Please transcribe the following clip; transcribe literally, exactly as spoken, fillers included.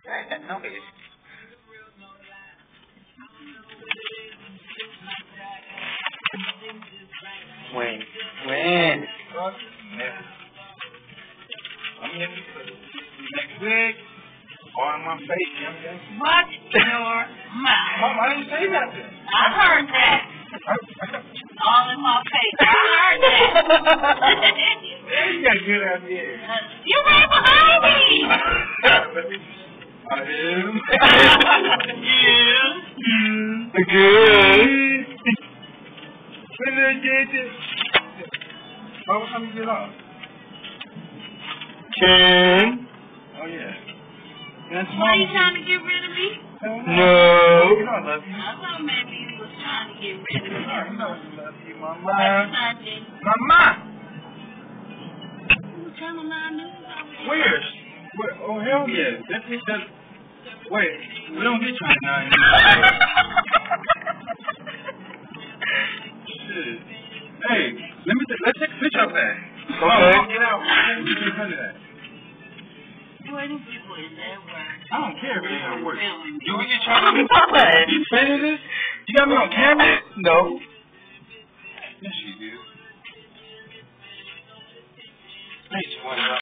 That noise. When? When? I'm here next week. Or in my face, young man. Watch your mouth. Mom, I didn't say nothing. I heard that. All in my face. I heard that. You got a good idea. You right behind me. I am. You. Good. When did I get this? Oh, what time you get off? Ken. Oh, yeah. That's Why you trying to get rid of me? No. You know I love you. I thought maybe you was trying to get rid of me. I know I love you, But Mama. you not did. Mama! You was telling my news already. Where? Where? Oh, hell yeah. That's it. That's... Wait, we don't get twenty-nine. Shit. Hey, let me t- let's take a picture of that. Okay. Oh, get out. Let me take a picture of that. Boy, them people is at work. I don't care if it's at work. Feeling me. Do we get trying? You finished this? You got me on camera? No. Yes, you do. Thanks, one.